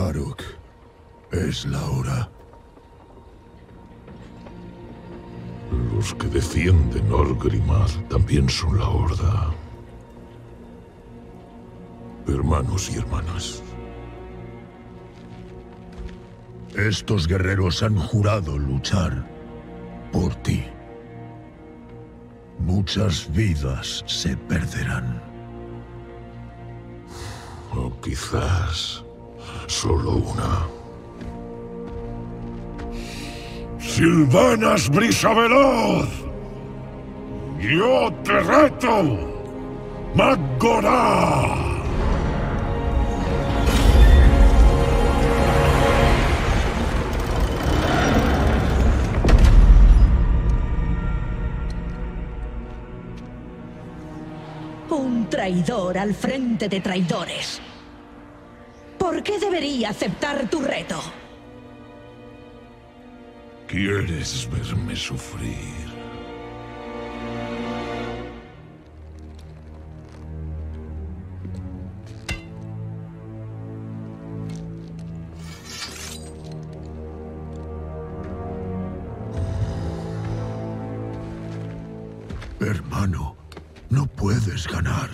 Maruk, es la hora. Los que defienden Orgrimmar también son la Horda. Hermanos y hermanas. Estos guerreros han jurado luchar por ti. Muchas vidas se perderán. O quizás solo una. ¡Silvanas Brisa Veloz! ¡Yo te reto! ¡Magorá! Un traidor al frente de traidores. ¿Por qué debería aceptar tu reto? ¿Quieres verme sufrir? Hermano, no puedes ganar.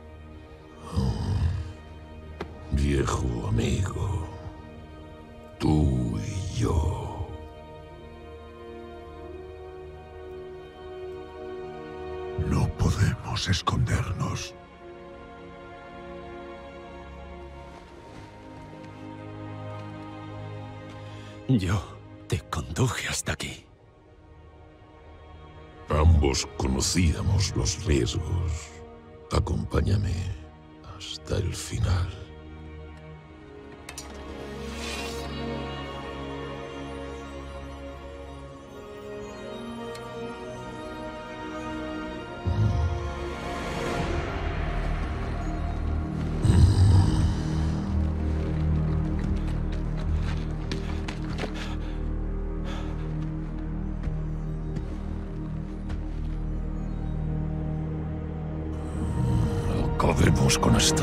Viejo amigo, tú y yo. No podemos escondernos. Yo te conduje hasta aquí. Ambos conocíamos los riesgos. Acompáñame hasta el final. Acabemos con esto.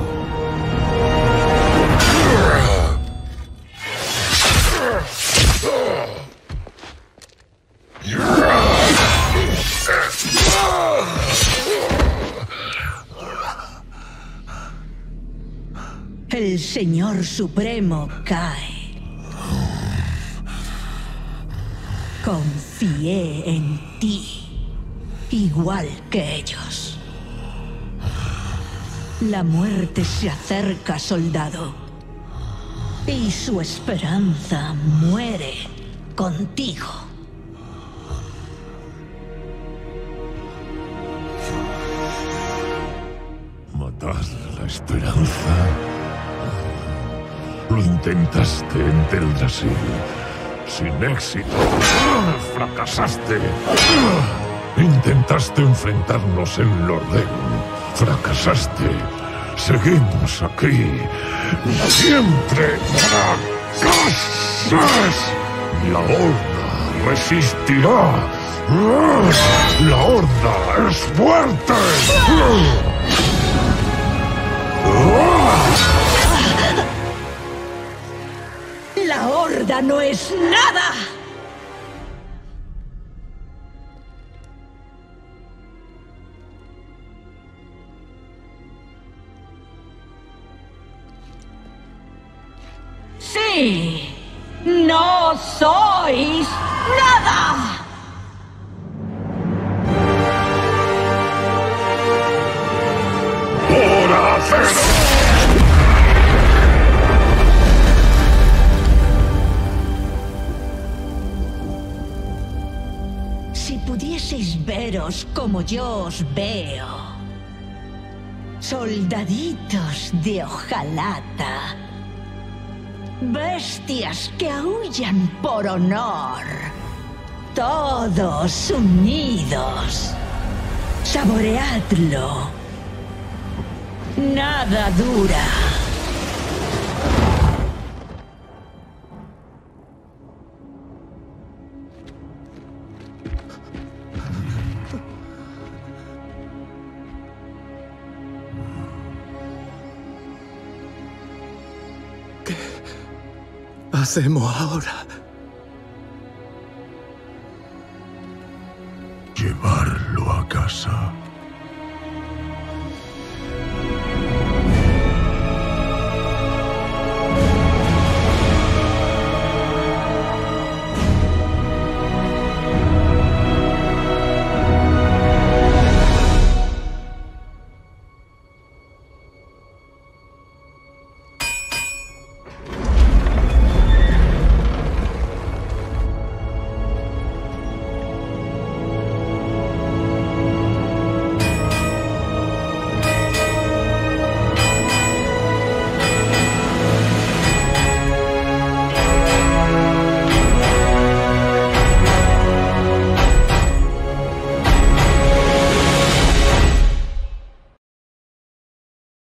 El Señor Supremo cae. Confié en ti, igual que ellos. La muerte se acerca, soldado. Y su esperanza muere contigo. Matar la esperanza. Lo intentaste en Teldrassil. Sin éxito. Fracasaste. Intentaste enfrentarnos en Lordaeron. Fracasaste. Seguimos aquí. Siempre fracasas. La Horda resistirá. La Horda es fuerte. ¡La Horda no es nada! ¡Sí! ¡No sois nada! ¡Hora cero! Si pudieseis veros como yo os veo, soldaditos de hojalata, bestias que aullan por honor, todos unidos, saboreadlo. Nada dura. hacemos ahora? Llevarlo a casa.